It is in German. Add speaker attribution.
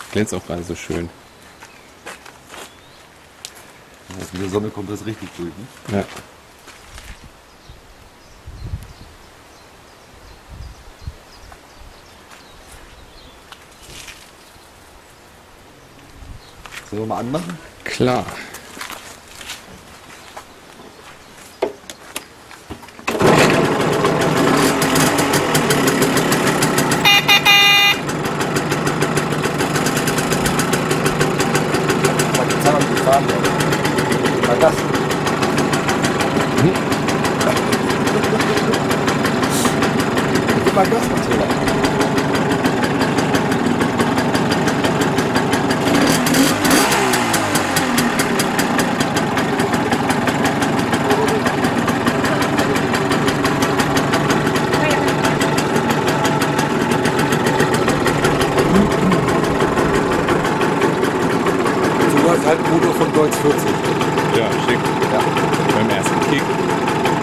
Speaker 1: Glänzt auch gerade so schön.
Speaker 2: Also mit der Sonne kommt das richtig durch, ne?
Speaker 1: Ja.
Speaker 2: Sollen wir mal anmachen?
Speaker 1: Klar.
Speaker 2: Mal das. Gib mal Gas, Matthias. So läuft halt ein Motor von Deutz 40.
Speaker 1: Ja, schick.
Speaker 2: Ja.
Speaker 1: Beim ersten Kick.